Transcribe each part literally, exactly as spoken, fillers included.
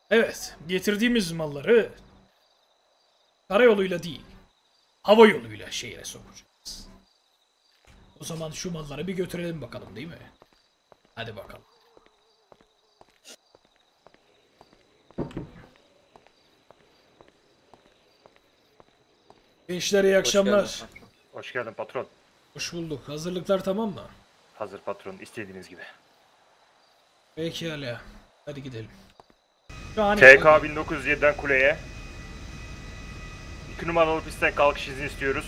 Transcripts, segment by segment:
Evet, getirdiğimiz malları karayoluyla değil, hava yoluyla şehre sokacağız. O zaman şu malları bir götürelim bakalım, değil mi? Hadi bakalım. Gençler iyi akşamlar. Hoş geldin, Hoş geldin patron. Hoş bulduk. Hazırlıklar tamam mı? Hazır patron, istediğiniz gibi. Pekala. Hadi gidelim. Şahane. T K bin dokuz yüz yedi'den kuleye. iki numaralı pistten kalkış izni istiyoruz.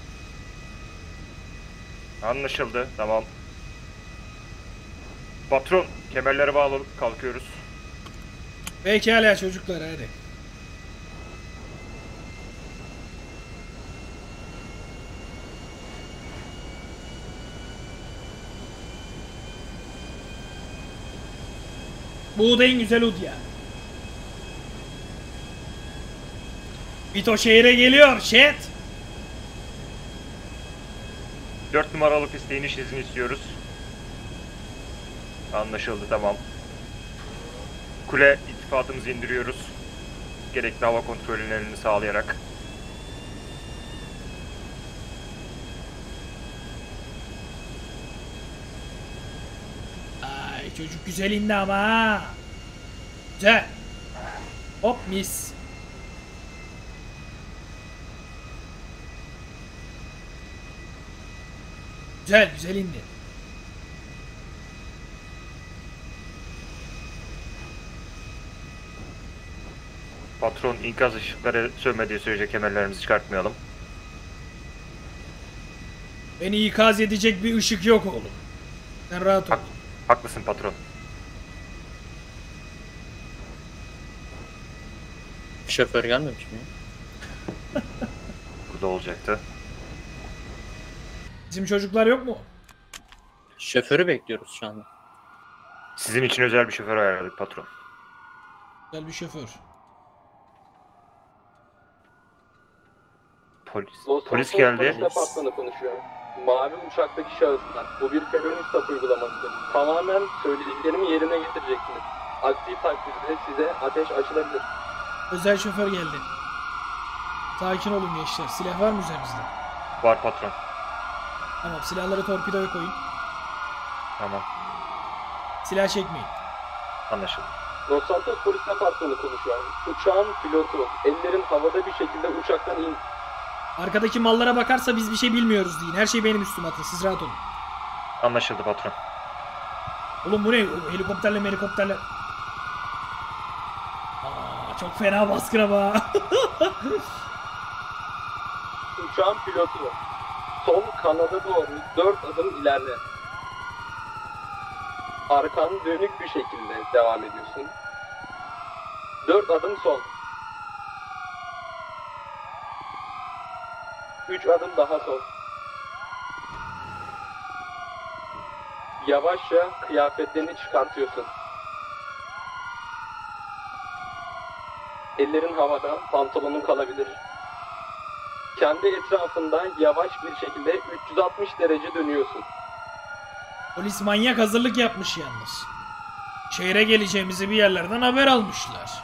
Anlaşıldı, tamam. Patron, kemerleri bağlı kalkıyoruz. Pekala çocuklar, hadi. Bu da en güzel udya. Vito şehre geliyor, chat. dört numaralı pistte iniş izni istiyoruz. Anlaşıldı, tamam. Kule irtifatımızı indiriyoruz. Gerekli hava kontrollerini sağlayarak. Ay çocuk güzel indi ama ha. Güzel. Hop mis. Güzel güzel indi. Patron, ikaz ışıkları sönmediği sürece kemerlerimizi çıkartmayalım. Beni ikaz edecek bir ışık yok oğlum. Sen rahat ol. Hak, haklısın patron. Şoför gelmemiş mi? Burada olacaktı. Bizim çocuklar yok mu? Şoförü bekliyoruz şu anda. Sizin için özel bir şoför ayarladık patron. Güzel bir şoför. Polis. Los Polis Santos geldi. Polis Departmanı konuşuyor. Mavi uçaktaki şahıslar. Bu bir terörist stop uygulamasıdır. Tamamen söylediklerimi yerine getireceksiniz. Aksi takdirde size ateş açılabilir. Özel şoför geldi. Sakin olun gençler. Silah var mı üzerinizde? Var patron. Tamam, silahları torpidoya koyun. Tamam. Silah çekmeyin. Anlaşıldı. Los Santos Polis Departmanı konuşuyor. Uçağın pilotu ellerin havada bir şekilde uçaktan in. Arkadaki mallara bakarsa biz bir şey bilmiyoruz deyin. Her şey benim üstüme atın. Siz rahat olun. Anlaşıldı patron. Oğlum bu ne? Helikopterle helikopterle. Aa, çok fena baskın ama. Uçağın pilotu sol kanada doğru dört adım ilerle. Arkan dönük bir şekilde devam ediyorsun. dört adım sol. üç adım daha sol. Yavaşça kıyafetlerini çıkartıyorsun. Ellerin havada, pantolonun kalabilir. Kendi etrafında yavaş bir şekilde üç yüz altmış derece dönüyorsun. Polis manyak hazırlık yapmış yalnız. Şehre geleceğimizi bir yerlerden haber almışlar.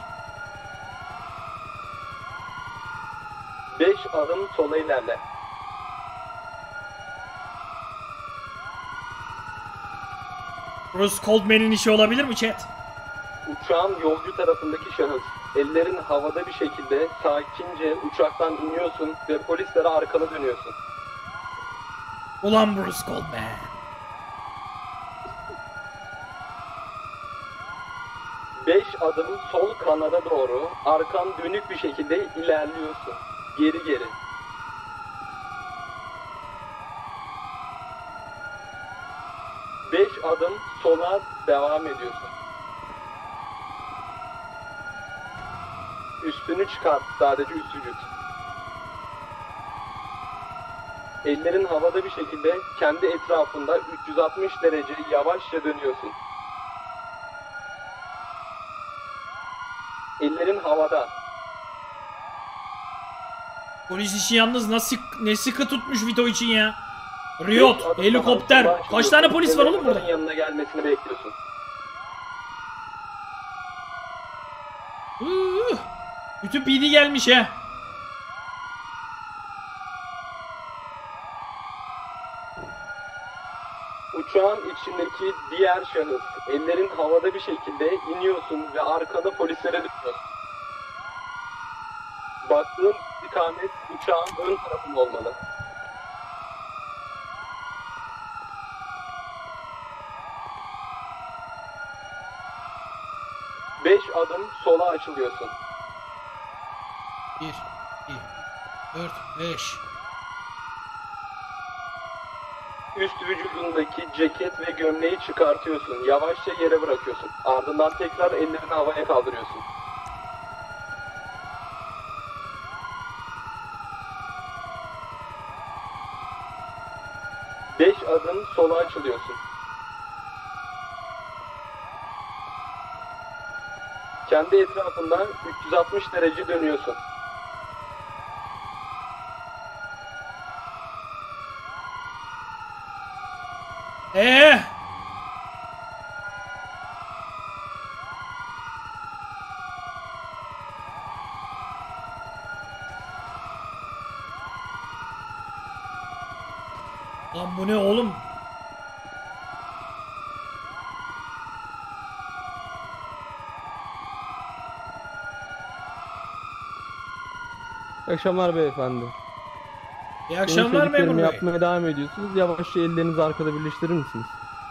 beş adım sola ilerle. Bruce Coldman'in işi olabilir mi chat? Uçağın yolcu tarafındaki şahıs. Ellerin havada bir şekilde sakince uçaktan iniyorsun ve polislere arkanı dönüyorsun. Ulan Bruce Coldman. beş adım sol kanada doğru arkan dönük bir şekilde ilerliyorsun. Geri geri. beş adım sola devam ediyorsun. Üstünü çıkart, sadece üst vücut. Ellerin havada bir şekilde kendi etrafında üç yüz altmış derece yavaşça dönüyorsun. Ellerin havada. Polis işi yalnız nasıl ne sıkı tutmuş Vito için ya. Riot, helikopter. Kaç tane polis var oğlum burada? Yanına gelmesini bekliyorsun. Uh, bütün P D gelmiş ha. Uçağın içindeki diğer şahıs, ellerin havada bir şekilde iniyorsun ve arkada polislere dönüyorsun. Baktığın istikamet uçağın ön tarafında olmalı. Beş adım sola açılıyorsun. Bir, iki, dört, beş. Üst vücudundaki ceket ve gömleği çıkartıyorsun. Yavaşça yere bırakıyorsun. Ardından tekrar ellerini havaya kaldırıyorsun. Beş adım sola açılıyorsun. Kendi etrafında üç yüz altmış derece dönüyorsun. Ee? Lan bu ne oğlum? İyi akşamlar beyefendi. İyi Benim akşamlar memur söylediklerimi bey. yapmaya devam ediyorsunuz. Yavaşça ellerinizi arkada birleştirir misiniz?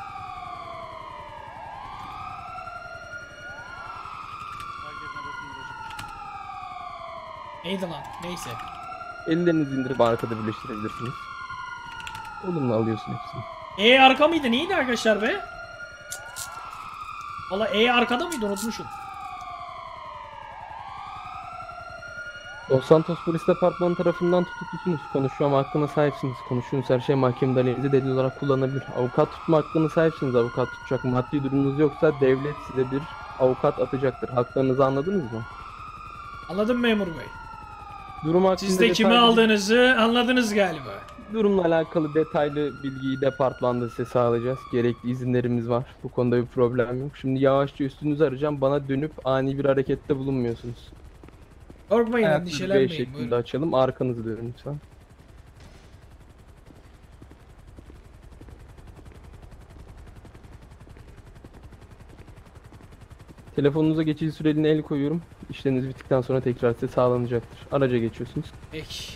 Neydi lan? Neyse. Ellerinizi indirip arkada birleştirebilirsiniz. Olumlu alıyorsun hepsini. E arka mıydı? Neydi arkadaşlar be? Valla E arkada mıydı? Unutmuşum. Los Santos Polis Departmanı tarafından tutuklusunuz. Konuşmam hakkına sahipsiniz. Konuştuğunuz her şey mahkemede aleyhinize delil olarak kullanılabilir. Avukat tutma hakkına sahipsiniz. Avukat tutacak maddi durumunuz yoksa devlet size bir avukat atacaktır. Haklarınızı anladınız mı? Anladım memur bey. Durum hakkında Siz de kimi detaylı- aldığınızı anladınız galiba. Durumla alakalı detaylı bilgiyi departmanda size sağlayacağız. Gerekli izinlerimiz var. Bu konuda bir problem yok. Şimdi yavaşça üstünüzü arayacağım. Bana dönüp ani bir harekette bulunmuyorsunuz. Korkmayın, Ayakları B endişelenmeyin. şeklinde Buyurun. açalım. Arkanızı dönün lütfen. Telefonunuza geçici süreliğine el koyuyorum. İşleminiz bittikten sonra tekrar size sağlanacaktır. Araca geçiyorsunuz. Peki.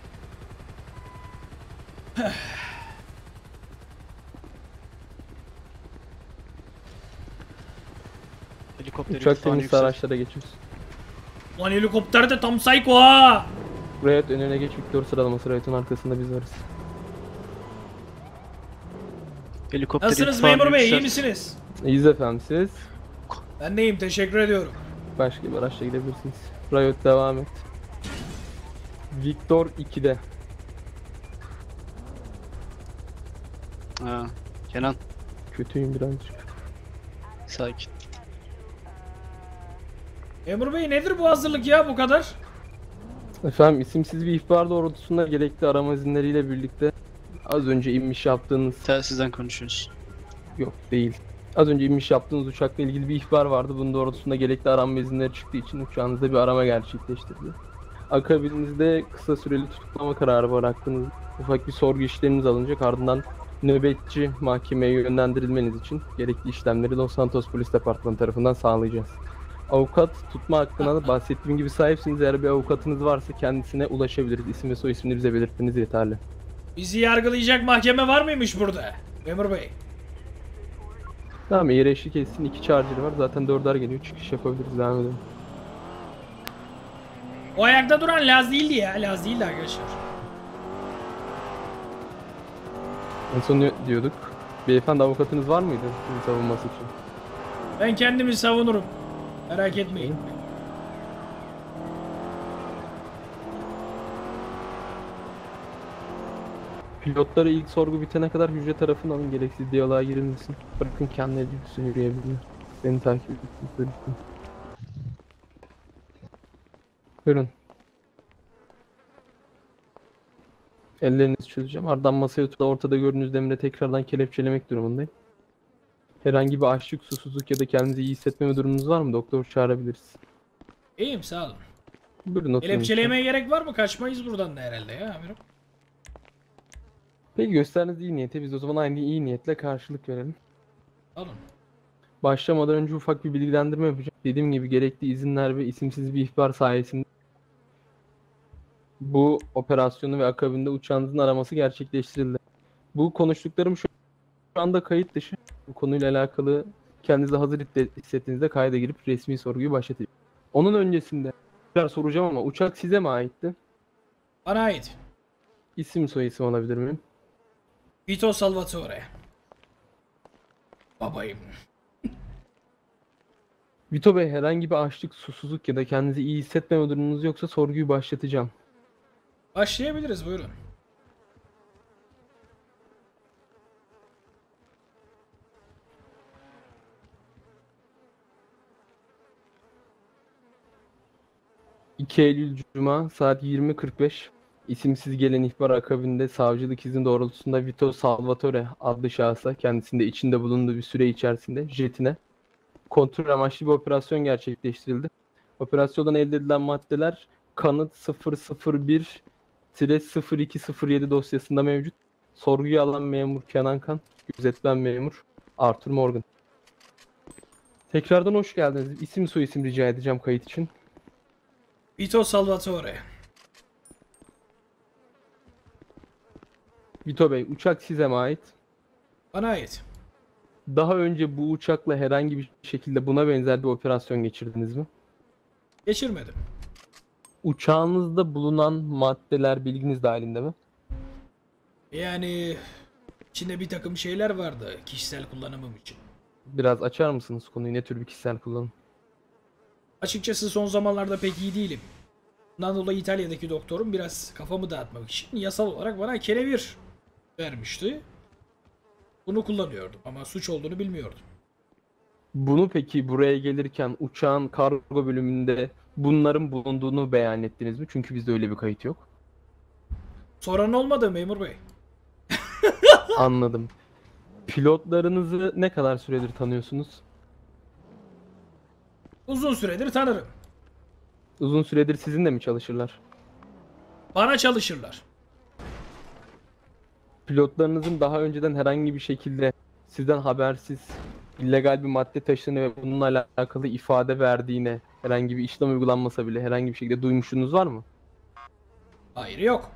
Helikopteri Uçak irtifanı temizli yüksek. araçlara geçiyoruz. Lan helikopter de tam psycho ha. Riot önüne geç. Victor sıralaması. Riot'un arkasında biz varız. Helikopteri Nasılsınız irtifanı memur bey? İyi yüksek. misiniz? İyiyiz efendim siz. Ben de iyiyim. Teşekkür ediyorum. Başka bir araçla gidebilirsiniz. Riot devam et. Victor ikide. Ha, Kenan Kötüyüm birazcık. sakin. Memur bey nedir bu hazırlık ya bu kadar? Efendim isimsiz bir ihbar doğrultusunda gerekli arama izinleriyle birlikte az önce inmiş yaptığınız Telsizden konuşuyoruz. yok değil. Az önce inmiş yaptığınız uçakla ilgili bir ihbar vardı. Bunun doğrultusunda gerekli arama izinleri çıktığı için uçağınızda bir arama gerçekleştirdi. Akabinizde kısa süreli tutuklama kararı var hakkınızda. Ufak bir sorgu işleminiz alınacak. Ardından nöbetçi mahkemeye yönlendirilmeniz için gerekli işlemleri Los Santos Polis Departmanı tarafından sağlayacağız. Avukat tutma hakkına da bahsettiğim gibi sahipsiniz. Eğer bir avukatınız varsa kendisine ulaşabiliriz. İsim ve soy ismini bize belirtmeniz yeterli. Bizi yargılayacak mahkeme var mıymış burada? Memur bey. Tamam, eğer eşlik etsin iki charger var. Zaten dörder geliyor. Çıkış yapabiliriz. Devam edelim. O ayakta duran Laz değildi ya. Laz değildi arkadaşlar. En son ne diyorduk? Beyefendi avukatınız var mıydı sizi savunması için? Ben kendimi savunurum. Merak etmeyin. Pilotları ilk sorgu bitene kadar hücre tarafından alın. Gereksiz diyaloğa girilmesin. Bırakın kendileri yürüsün, yürüyebilirler. Beni takip edin. Lütfen. Buyurun. Ellerinizi çözeceğim. Ardından masaya oturup ortada gördüğünüz demire tekrardan kelepçelemek durumundayım. Herhangi bir açlık, susuzluk ya da kendinizi iyi hissetmeme durumunuz var mı? Doktor çağırabiliriz. İyiyim sağ olun. Buyurun oturun. Kelepçelemeye gerek var mı? Kaçmayız buradan da herhalde ya amirim. Peki gösterdiğiniz iyi niyete biz o zaman aynı iyi niyetle karşılık verelim. Alın. Başlamadan önce ufak bir bilgilendirme yapacağım. Dediğim gibi gerekli izinler ve isimsiz bir ihbar sayesinde bu operasyonu ve akabinde uçağınızın araması gerçekleştirildi. Bu konuştuklarım şu anda kayıt dışı. Bu konuyla alakalı kendinizi hazır hissettiğinizde kayda girip resmi sorguyu başlatacağım. Onun öncesinde tekrar soracağım ama uçak size mi aitti? Bana ait. İsim soyisim alabilir miyim? Vito Salvatore. Babayım. Vito Bey, herhangi bir açlık, susuzluk ya da kendinizi iyi hissetmeme durumunuz yoksa sorguyu başlatacağım. Başlayabiliriz buyurun. iki Eylül Cuma saat yirmi kırk beş isimsiz gelen ihbar akabinde savcılık izni doğrultusunda Vito Salvatore adlı şahsa kendisinde içinde bulunduğu bir süre içerisinde jetine kontrol amaçlı bir operasyon gerçekleştirildi. Operasyondan elde edilen maddeler kanıt sıfır sıfır bir sıfır iki sıfır yedi dosyasında mevcut. Sorguya alan memur Kenan Kan, gözetmen memur Arthur Morgan. Tekrardan hoş geldiniz. İsim soyisim rica edeceğim kayıt için. Vito Salvatore. Vito Bey, uçak size mi ait? Bana ait. Daha önce bu uçakla herhangi bir şekilde buna benzer bir operasyon geçirdiniz mi? Geçirmedim. Uçağınızda bulunan maddeler bilginiz dahilinde mi? Yani içinde bir takım şeyler vardı kişisel kullanımım için. Biraz açar mısınız konuyu? Ne tür bir kişisel kullanım? Açıkçası son zamanlarda pek iyi değilim. Bundan dolayı İtalya'daki doktorum biraz kafamı dağıtmak için yasal olarak bana kenevir vermişti. Bunu kullanıyordum ama suç olduğunu bilmiyordum. Bunu peki buraya gelirken uçağın kargo bölümünde bunların bulunduğunu beyan ettiniz mi? Çünkü bizde öyle bir kayıt yok. Soran olmadı memur bey. Anladım. Pilotlarınızı ne kadar süredir tanıyorsunuz? Uzun süredir tanırım. Uzun süredir sizinle mi çalışırlar? Bana çalışırlar. Pilotlarınızın daha önceden herhangi bir şekilde sizden habersiz illegal bir madde taşıdığını ve bununla alakalı ifade verdiğine, herhangi bir işlem uygulanmasa bile herhangi bir şekilde duymuşsunuz var mı? Hayır yok.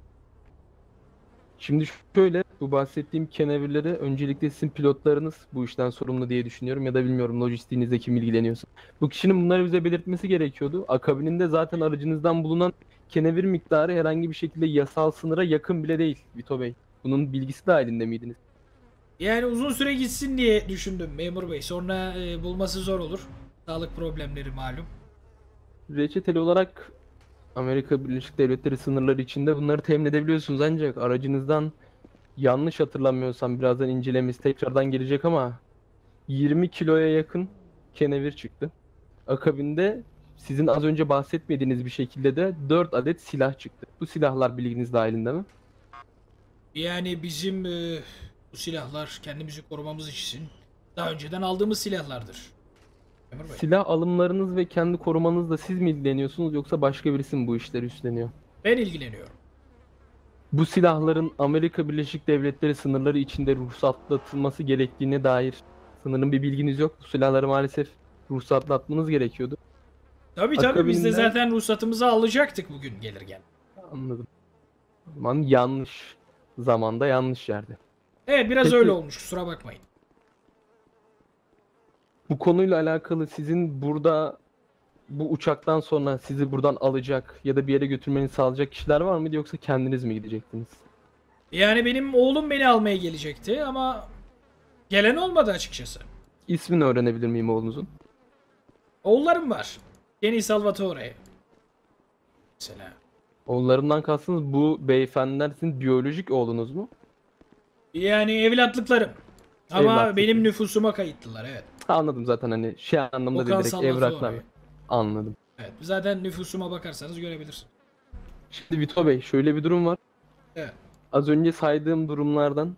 Şimdi şöyle, bu bahsettiğim kenevirleri öncelikle sizin pilotlarınız bu işten sorumlu diye düşünüyorum ya da bilmiyorum lojistiğinizde kim ilgileniyorsa. Bu kişinin bunları bize belirtmesi gerekiyordu. Akabininde zaten aracınızdan bulunan kenevir miktarı herhangi bir şekilde yasal sınıra yakın bile değil Vito Bey. Bunun bilgisi dahilinde miydiniz? Yani uzun süre gitsin diye düşündüm memur bey. Sonra e, bulması zor olur. Sağlık problemleri malum. Reçeteli olarak Amerika Birleşik Devletleri sınırları içinde bunları temin edebiliyorsunuz ancak aracınızdan yanlış hatırlamıyorsam birazdan incelemesi tekrardan gelecek ama yirmi kiloya yakın kenevir çıktı. Akabinde sizin az önce bahsetmediğiniz bir şekilde de dört adet silah çıktı. Bu silahlar bilginiz dahilinde mi? Yani bizim e, bu silahlar kendimizi korumamız için daha önceden aldığımız silahlardır. Memur bey. Silah alımlarınız ve kendi korumanızla siz mi ilgileniyorsunuz yoksa başka birisi mi bu işleri üstleniyor? Ben ilgileniyorum. Bu silahların Amerika Birleşik Devletleri sınırları içinde ruhsatlatılması gerektiğine dair sanırım bir bilginiz yok. Bu silahları maalesef ruhsatlatmanız gerekiyordu. Tabii tabii biz de Akabinde- zaten ruhsatımızı alacaktık bugün gelirken. Anladım. O zaman yanlış zamanda yanlış yerde. Evet biraz Peki- öyle olmuş kusura bakmayın. Bu konuyla alakalı sizin burada bu uçaktan sonra sizi buradan alacak ya da bir yere götürmenizi sağlayacak kişiler var mıydı yoksa kendiniz mi gidecektiniz? Yani benim oğlum beni almaya gelecekti ama gelen olmadı açıkçası. İsmini öğrenebilir miyim oğlunuzun? Oğullarım var. Kenny Salvatore. Mesela. Oğullarından kastınız bu beyefendiler sizin biyolojik oğlunuz mu? Yani evlatlıklarım. Ama Evlatlık. benim nüfusuma kayıtlılar evet. Ha, anladım zaten hani şey anlamda Okan direkt Salvatore. evraklarla. Anladım. Evet zaten nüfusuma bakarsanız görebilirsiniz. Şimdi Vito Bey şöyle bir durum var. Evet. Az önce saydığım durumlardan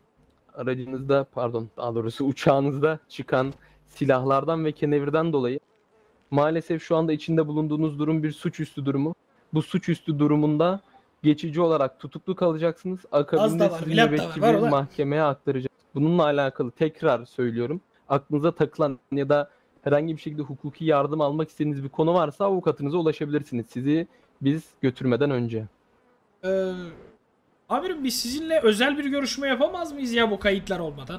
aracınızda pardon daha doğrusu uçağınızda çıkan silahlardan ve kenevirden dolayı Maalesef şu anda içinde bulunduğunuz durum bir suçüstü durumu. Bu suçüstü durumunda geçici olarak tutuklu kalacaksınız. Akabinde var, sizi Milat da nöbetçi var, var bir ulan. mahkemeye aktaracağız. Bununla alakalı tekrar söylüyorum. Aklınıza takılan ya da herhangi bir şekilde hukuki yardım almak istediğiniz bir konu varsa avukatınıza ulaşabilirsiniz. Sizi biz götürmeden önce. Ee, amirim biz sizinle özel bir görüşme yapamaz mıyız ya bu kayıtlar olmadan?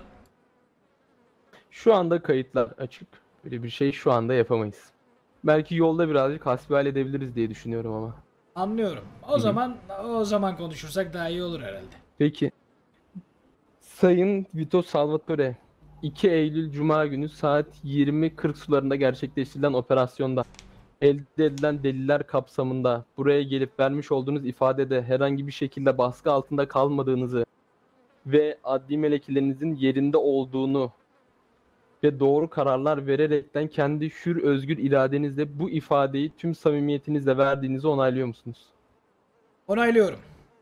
Şu anda kayıtlar açık. Böyle bir şey şu anda yapamayız. Belki yolda birazcık hasbihal edebiliriz diye düşünüyorum ama. Anlıyorum. O Hı hı. zaman o zaman konuşursak daha iyi olur herhalde. Peki. Sayın Vito Salvatore, iki Eylül Cuma günü saat yirmi kırk sularında gerçekleştirilen operasyonda elde edilen deliller kapsamında buraya gelip vermiş olduğunuz ifadede herhangi bir şekilde baskı altında kalmadığınızı ve adli melekelerinizin yerinde olduğunu ve doğru kararlar vererekten kendi hür özgür iradenizle bu ifadeyi tüm samimiyetinizle verdiğinizi onaylıyor musunuz? Onaylıyorum.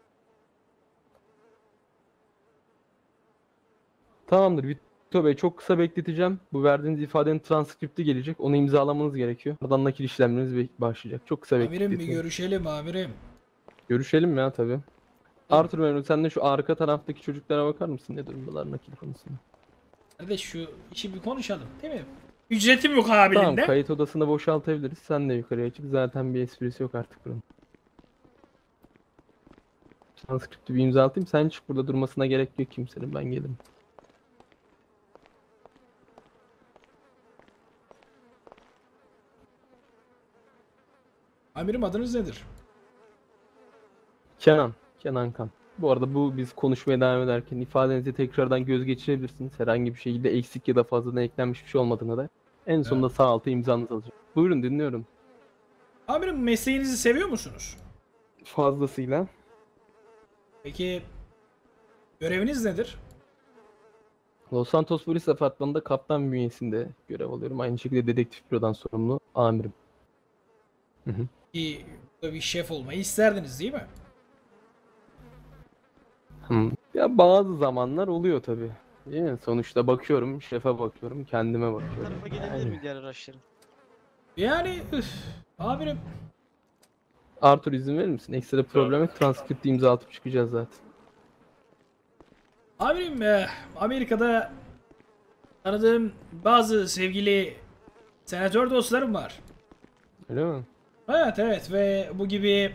Tamamdır Vito Bey, çok kısa bekleteceğim. Bu verdiğiniz ifadenin transkripti gelecek. Onu imzalamanız gerekiyor. Ardından nakil işlemleriniz be- başlayacak. Çok kısa Amirim bir bekleteceğim. görüşelim amirim. Görüşelim ya tabii. Arthur Memnun, sen de şu arka taraftaki çocuklara bakar mısın? Ne durumdalar nakil konusunda? Kardeş şu işi bir konuşalım değil mi? Ücretim yok abiliğinde. Tamam, kayıt odasını boşaltabiliriz. Sen de yukarıya çık. Zaten bir esprisi yok artık bunun. Transkripti bir imza atayım. Sen çık, burada durmasına gerek yok kimsenin. Ben gelirim. Amirim adınız nedir? Kenan. Kenan Kan. Bu arada bu biz konuşmaya devam ederken ifadenizi tekrardan göz geçirebilirsiniz. Herhangi bir şekilde eksik ya da fazladan eklenmiş bir şey olmadığına da. En sonunda sağ alta imzanızı alacağım. Buyurun, dinliyorum. Amirim mesleğinizi seviyor musunuz? Fazlasıyla. Peki göreviniz nedir? Los Santos Polis Departmanı'nda kaptan bünyesinde görev alıyorum. Aynı şekilde dedektif bürodan sorumlu amirim. Hı hı. Bir, bir şef olmayı isterdiniz değil mi? Hmm. Ya bazı zamanlar oluyor tabii. Değil mi? Sonuçta bakıyorum, şefe bakıyorum, kendime bakıyorum. Tarafa gelebilir Yani. mi diğer araçların? Yani üf, amirim Arthur, izin verir misin? Ekstra problem yok. Transkripti imza atıp çıkacağız zaten. amirim eh, Amerika'da tanıdığım bazı sevgili senatör dostlarım var. Öyle mi? Evet evet ve bu gibi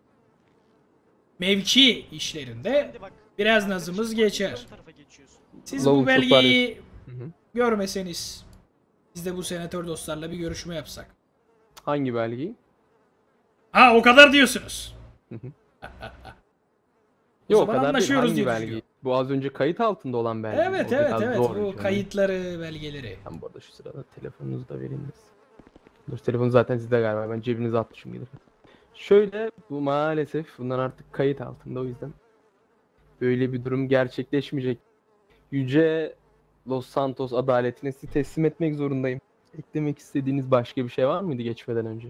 mevki işlerinde Hadi bak, biraz nazımız arkadaşım, geçer. ön tarafa geçiyorsun. Siz Lavuk bu çok belgeyi Hı hı. görmeseniz biz de bu senatör dostlarla bir görüşme yapsak. Hangi belgeyi? Ha o kadar diyorsunuz. Hı hı. O Yok, o zaman kadar değil. anlaşıyoruz Hangi diye belgeyi? düşünüyorum. Bu az önce kayıt altında olan belge. Evet O evet biraz evet zor bu canım. kayıtları belgeleri. Ben bu arada şu sırada telefonunuzu da vereyim de. Dur, telefonu zaten sizde galiba. Ben cebinize atmışım gibi. Şöyle, bu maalesef bunlar artık kayıt altında, o yüzden böyle bir durum gerçekleşmeyecek. Yüce Los Santos adaletine sizi teslim etmek zorundayım. Eklemek istediğiniz başka bir şey var mıydı geçmeden önce?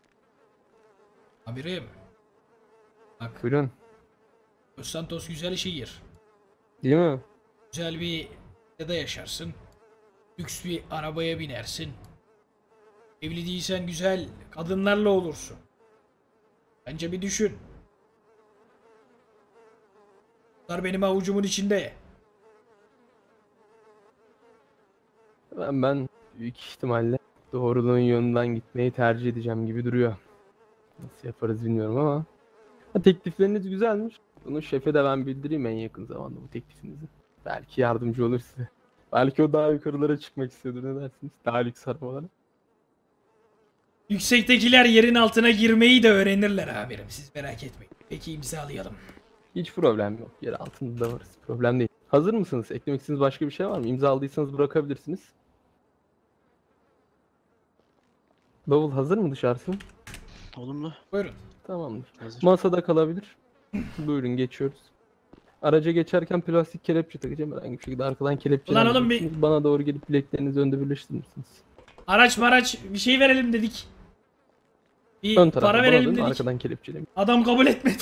Amirim bak Buyurun. Los Santos güzel şehir. Değil mi? Güzel bir yerde yaşarsın. Lüks bir arabaya binersin. Evli değilsen güzel kadınlarla olursun. Bence bir düşün. Bunlar benim avucumun içinde. Ben, ben büyük ihtimalle doğruluğun yönünden gitmeyi tercih edeceğim gibi duruyor. Nasıl yaparız bilmiyorum ama. Ha, teklifleriniz güzelmiş. Bunu şefe de ben bildireyim en yakın zamanda, bu teklifinizi. Belki yardımcı olur size. Belki o daha yukarılara çıkmak istiyordur, ne dersiniz? Daha lüks arabalara. Yüksektekiler yerin altına girmeyi de öğrenirler amirim. Siz merak etmeyin. Peki imzalayalım. Hiç problem yok. Yer altında da varız. Problem değil. Hazır mısınız? Eklemek istediğiniz başka bir şey var mı? İmzaladıysanız bırakabilirsiniz. Bavul hazır mı dışarısı? Olumlu. Buyurun. Tamamdır. Hazır. Masada kalabilir. Buyurun, geçiyoruz. Araca geçerken plastik kelepçe takacağım. Herhangi bir şekilde arkadan kelepçe. Ulan oğlum bir- Bana doğru gelip bileklerinizi önde birleştirir misiniz? Araç maraç bir şey verelim dedik. Bir Ön tarafa para bana verelim dönün, dedik. arkadan kelepçeleyin. Adam kabul etmedi.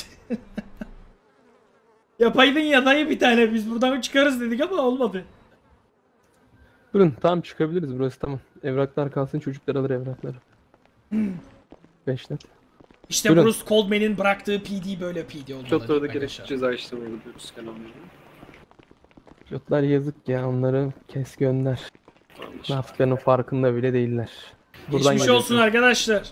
Yapaydın ya dayı bir tane, biz buradan çıkarız dedik ama olmadı. Buyurun, tamam çıkabiliriz, burası tamam. Evraklar kalsın, çocuklar alır evrakları. beş net. İşte Buyurun. Bruce Coldman'in bıraktığı P D böyle P D olmalı. Pilotlara gerekli arkadaşlar. ceza işlemi uyguluyoruz Kenan Bey. Pilotlar yazık ya, onları kes gönder. Ne yaptıklarının farkında bile değiller. Geçmiş geliyor. olsun arkadaşlar.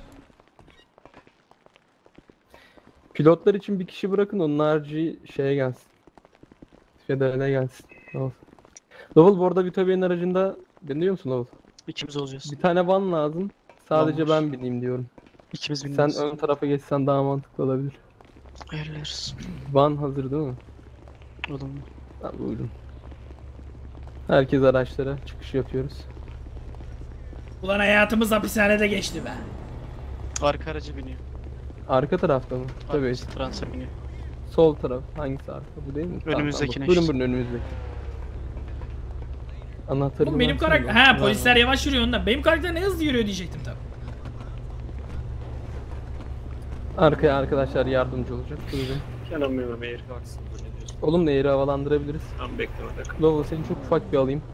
Pilotlar için bir kişi bırakın, onun harici şeye gelsin. Federale gelsin. Lovell. Lovell bu arada Vito Bey'in aracında, beni duyuyor musun Lovell? İkimiz olacağız. Bir tane van lazım. Sadece Van var. ben bineyim diyorum. İkimiz Sen bineceğiz. ön tarafa geçsen daha mantıklı olabilir. Ayarlarız. Van hazır değil mi? Olumlu. Ha, buyurun. Herkes araçlara çıkış yapıyoruz. Ulan hayatımız hapishanede geçti be. Arka aracı biniyor. Arka tarafta mı? Tabii. Arkası transa biniyor. Sol taraf. Hangisi arka? Bu değil mi? Tamam, Önümüzdekine tamam. Buyurun işte. buyurun önümüzdeki. Anahtarı Oğlum benim karakter... Ha polisler yavaş yürüyor ondan. Benim karakter ne hızlı yürüyor diyecektim tabi. Arkaya arkadaşlar yardımcı olacak. Buyurun. Kenan Bey ve Eğri kalksın. Ne diyorsun? Olumlu eğri havalandırabiliriz. Tam beklemede kal. Lova seni çok ufak bir alayım.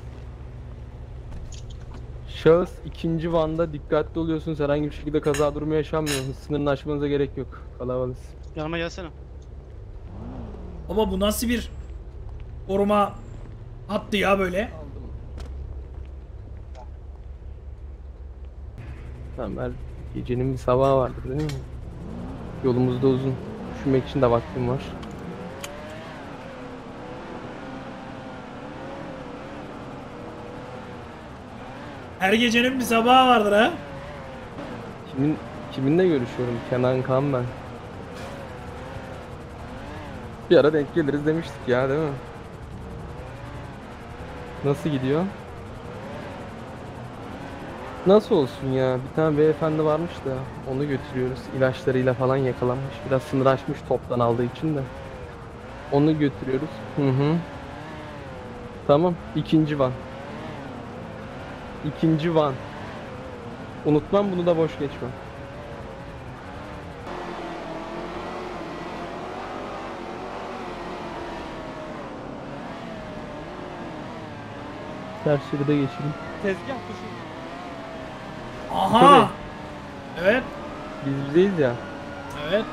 Şahıs ikinci vanda dikkatli oluyorsunuz. Herhangi bir şekilde kaza durumu yaşanmıyor. Hız sınırını aşmanıza gerek yok. Kalabalığız. Yanıma gelsene. Baba bu nasıl bir koruma hattı ya böyle? Tamam, ben gecenin bir sabahı vardır değil mi? Yolumuz da uzun. Düşünmek için de vaktim var. Her gecenin bir sabahı vardır ha. Kimin kiminle görüşüyorum? Kenan Kaan ben. Bir ara denk geliriz demiştik ya, değil mi? Nasıl gidiyor? Nasıl olsun ya? Bir tane beyefendi varmış da onu götürüyoruz. İlaçlarıyla falan yakalanmış. Biraz sınır aşmış toptan aldığı için de. Onu götürüyoruz. Hı hı. Tamam. İkinci van. İkinci van. Unutmam, bunu da boş geçmem. Ters şeride geçelim. Tezgah dışı. Aha. Evet. Biz bizeyiz ya. Evet.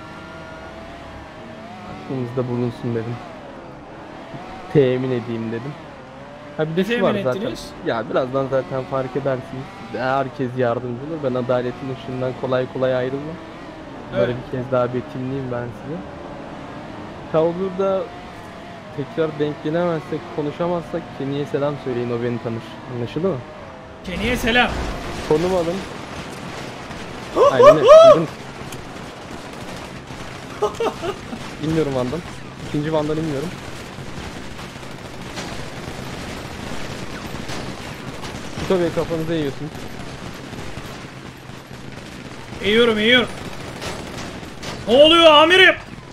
Aklımızda bulunsun dedim. Temin edeyim dedim. Ha bir de Ne şu temin var zaten. ettiniz? Ya birazdan zaten fark edersiniz. Herkes yardımcı olur. Ben adaletin ışığından kolay kolay ayrılmam. Böyle Evet. bir kez daha betimleyeyim ben size. Ha olur da tekrar denk gelemezsek, konuşamazsak Kenny'ye selam söyleyin, o beni tanır. Anlaşıldı mı? Kenny'ye selam. Konum alın. Aynen öyle. Duydun. İnmiyorum vandan. İkinci vandan inmiyorum. Tabii kafanıza yiyorsunuz. Eğiyorum eğiyorum. Ne oluyor amirim?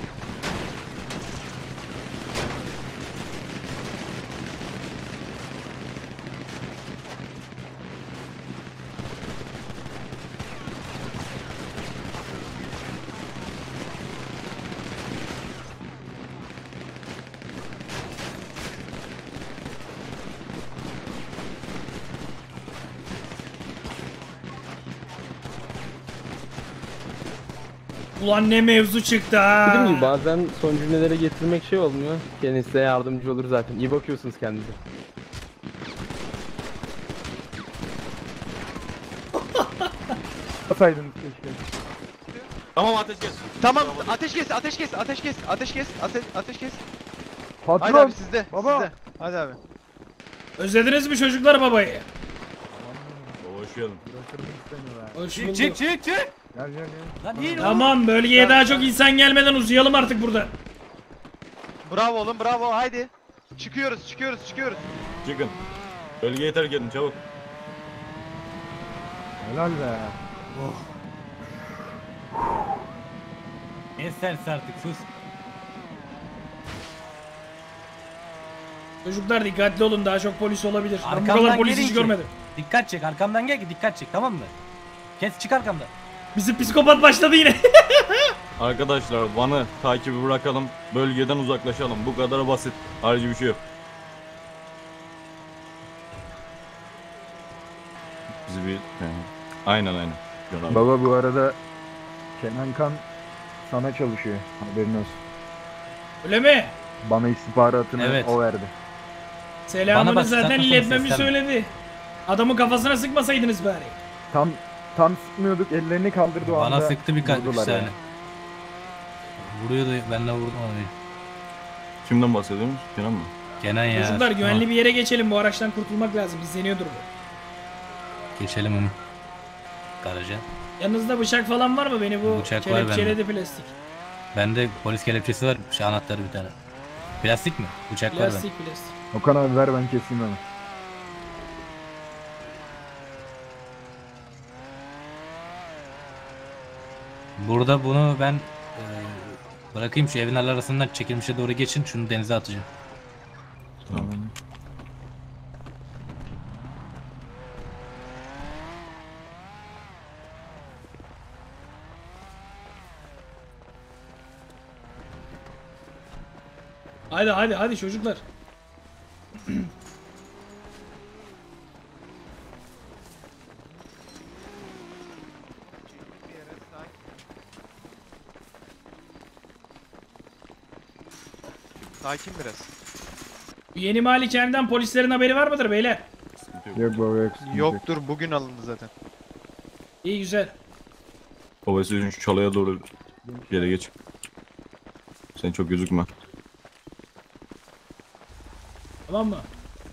Ulan ne mevzu çıktı ha. Dediğim gibi bazen son cümlelere getirmek şey olmuyor. Kendisi yardımcı olur zaten. İyi bakıyorsunuz kendinize. Asaydınız keşke. Tamam ateş kes. Tamam ateş kes ateş kes ateş kes ateş kes ateş, ateş kes. Patron. Hadi abi sizde. Baba. Sizde. Hadi abi. Özlediniz mi çocuklar babayı? Baba hoş geldin. Hoş Çık bulduk. çık çık çık. Gel gel gel. Lan iyi Tamam bölgeye daha çok insan gelmeden uzayalım artık burada. Bravo oğlum bravo haydi. Çıkıyoruz çıkıyoruz çıkıyoruz. Çıkın. Bölgeyi terk edin çabuk. Helal be. Ne sersi artık sus. Çocuklar dikkatli olun, daha çok polis olabilir. Ben bu Arkamdan kadar polis gelin hiç ki. görmedim. Dikkat çek, arkamdan gel ki dikkat çek, tamam mı? Kes, çık arkamdan. Bizim psikopat başladı yine. Arkadaşlar Van'ı takibi bırakalım. Bölgeden uzaklaşalım. Bu kadar basit. Ayrıca bir şey yok. Bizi bir... Aynen aynen. Can abi. Baba bu arada Kenan Kan sana çalışıyor. Haberin olsun. Öyle mi? Bana istihbaratını Evet. o verdi. Bana Selamını bak, zaten saklasana iletmemi seslenme. söyledi. Adamın kafasına sıkmasaydınız bari. Tam tam sıkmıyorduk, ellerini kaldırdı o anda. Bana sıktı birkaç bir vurdular tane. yani. Vuruyordu, ben de vurdum onu. Kimden bahsediyorsunuz? Kenan mı? Kenan ya. Çocuklar tamam. güvenli bir yere geçelim. Bu araçtan kurtulmak lazım. İzleniyordur bu. Geçelim onu. Garaja. Yanınızda bıçak falan var mı? Beni bu Bıçak var kelepçeledi plastik. Bende polis kelepçesi var. Şey, anahtarı bir tane. Plastik mi? Bıçak var bende. Plastik plastik. Okan abi ver ben keseyim onu. Burada bunu ben e, bırakayım, şu evin arasından çekilmişe doğru geçin, şunu denize atacağım. Tamam. Hadi hadi hadi çocuklar. Sakin biraz. Bu yeni malikaneden polislerin haberi var mıdır beyler? Sıkıntı yok. Yok baba yok. sıkıntı yok. Yoktur, bugün alındı zaten. İyi güzel. Babası şu çalıya doğru yere geç. Sen çok gözükme. Tamam mı?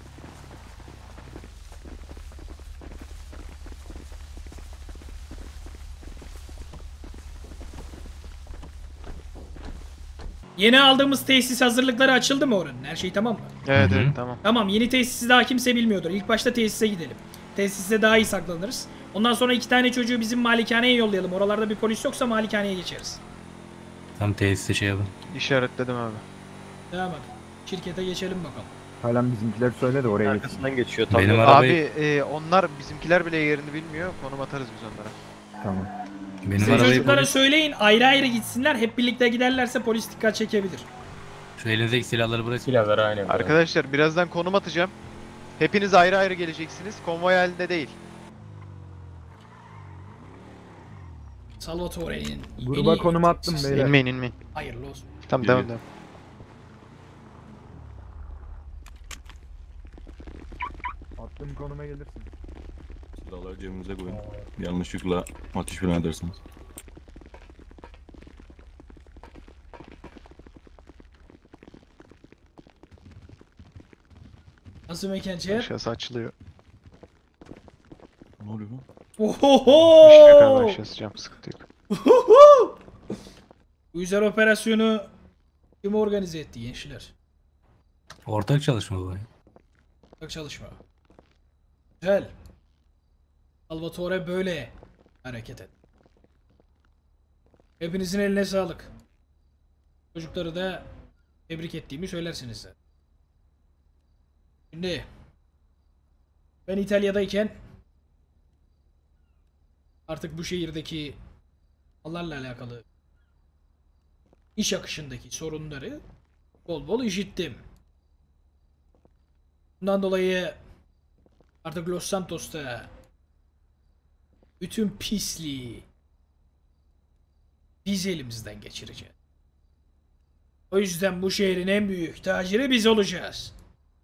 Yeni aldığımız tesis hazırlıkları açıldı mı oranın? Her şey tamam mı? Evet Hı hı. evet tamam. Tamam, yeni tesisi daha kimse bilmiyordur. İlk başta tesise gidelim. Tesiste daha iyi saklanırız. Ondan sonra iki tane çocuğu bizim malikaneye yollayalım. Oralarda bir polis yoksa malikaneye geçeriz. Tam tesiste şey yapın. İşaretledim abi. Devam hadi. Şirkete geçelim bakalım. Halen bizimkiler söyledi oraya gitsin. Arkasından geçiyor. Benim Benim ara- Abi Arabayı- e, onlar bizimkiler bile yerini bilmiyor. Konum atarız biz onlara. Tamam. Benim Siz arabayı çocuklara polis... söyleyin, ayrı ayrı gitsinler. Hep birlikte giderlerse polis dikkat çekebilir. Şu elinizdeki silahları bırakın. Silahları aynı. Arkadaşlar birazdan konum atacağım. Hepiniz ayrı ayrı geleceksiniz. Konvoy halinde değil. Salvatore'nin Gruba yeni konum attım tesisi. beyler. İnmeyin inmeyin. Hayırlı olsun. Tamam İyi. devam devam. Attığım konuma gelirsin. Silahları cebinize koyun. Yanlışlıkla ateş falan edersiniz. Nasıl mekan Çer? Aşağısı açılıyor. Ne oluyor lan? Ohoho! Bir şey yok abi, aşağısı cam, sıkıntı yok. Uhuhu! Bu güzel operasyonu kim organize etti gençler? Ortak çalışma bu. Bak çalışma. Güzel. Salvatore böyle hareket et. Hepinizin eline sağlık. Çocukları da tebrik ettiğimi söylersiniz zaten. Şimdi ben İtalya'dayken artık bu şehirdeki mallarla alakalı iş akışındaki sorunları bol bol işittim. Bundan dolayı artık Los Santos'ta bütün pisliği biz elimizden geçireceğiz. O yüzden bu şehrin en büyük taciri biz olacağız.